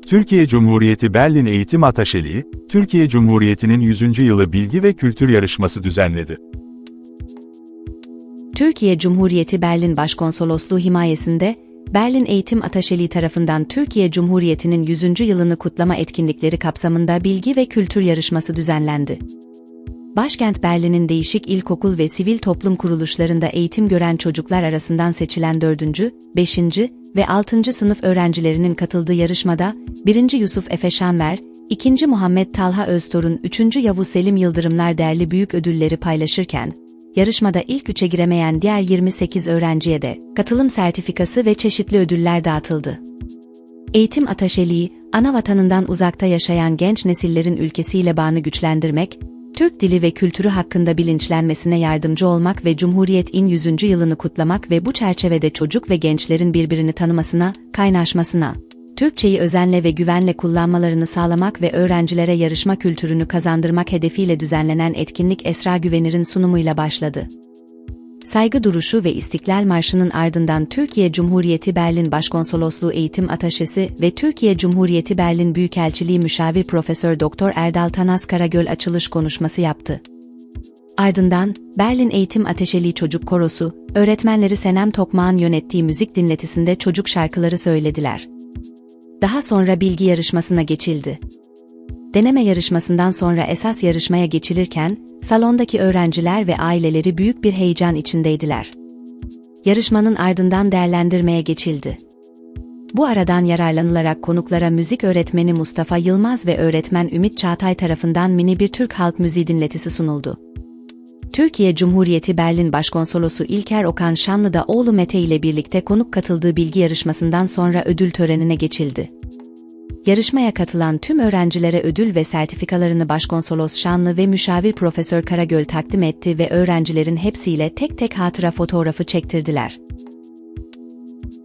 Türkiye Cumhuriyeti Berlin Eğitim Ataşeliği, Türkiye Cumhuriyeti'nin 100. yılı bilgi ve kültür yarışması düzenledi. Türkiye Cumhuriyeti Berlin Başkonsolosluğu himayesinde, Berlin Eğitim Ataşeliği tarafından Türkiye Cumhuriyeti'nin 100. yılını kutlama etkinlikleri kapsamında bilgi ve kültür yarışması düzenlendi. Başkent Berlin'in değişik ilkokul ve sivil toplum kuruluşlarında eğitim gören çocuklar arasından seçilen 4., 5. ve 6. sınıf öğrencilerinin katıldığı yarışmada 1. Yusuf Efe Şanver, 2. Muhammed Talha Öztorun, 3. Yavuz Selim Yıldırımlar değerli büyük ödülleri paylaşırken, yarışmada ilk 3'e giremeyen diğer 28 öğrenciye de katılım sertifikası ve çeşitli ödüller dağıtıldı. Eğitim Ataşeliği, ana vatanından uzakta yaşayan genç nesillerin ülkesiyle bağını güçlendirmek, Türk dili ve kültürü hakkında bilinçlenmesine yardımcı olmak ve Cumhuriyet'in 100. yılını kutlamak ve bu çerçevede çocuk ve gençlerin birbirini tanımasına, kaynaşmasına, Türkçeyi özenle ve güvenle kullanmalarını sağlamak ve öğrencilere yarışma kültürünü kazandırmak hedefiyle düzenlenen etkinlik Esra Güvenir'in sunumuyla başladı. Saygı duruşu ve İstiklal Marşı'nın ardından Türkiye Cumhuriyeti Berlin Başkonsolosluğu Eğitim Ataşesi ve Türkiye Cumhuriyeti Berlin Büyükelçiliği Müşavir Profesör Doktor Erdal Tanaz Karagöl açılış konuşması yaptı. Ardından, Berlin Eğitim Ataşeliği Çocuk Korosu, öğretmenleri Senem Tokmağ'ın yönettiği müzik dinletisinde çocuk şarkıları söylediler. Daha sonra bilgi yarışmasına geçildi. Deneme yarışmasından sonra esas yarışmaya geçilirken, salondaki öğrenciler ve aileleri büyük bir heyecan içindeydiler. Yarışmanın ardından değerlendirmeye geçildi. Bu aradan yararlanılarak konuklara müzik öğretmeni Mustafa Yılmaz ve öğretmen Ümit Çağatay tarafından mini bir Türk halk müziği dinletisi sunuldu. Türkiye Cumhuriyeti Berlin Başkonsolosu İlker Okan Şanlı'da oğlu Mete ile birlikte konuk katıldığı bilgi yarışmasından sonra ödül törenine geçildi. Yarışmaya katılan tüm öğrencilere ödül ve sertifikalarını Başkonsolos Şanlı ve Müşavir Profesör Karagöl takdim etti ve öğrencilerin hepsiyle tek tek hatıra fotoğrafı çektirdiler.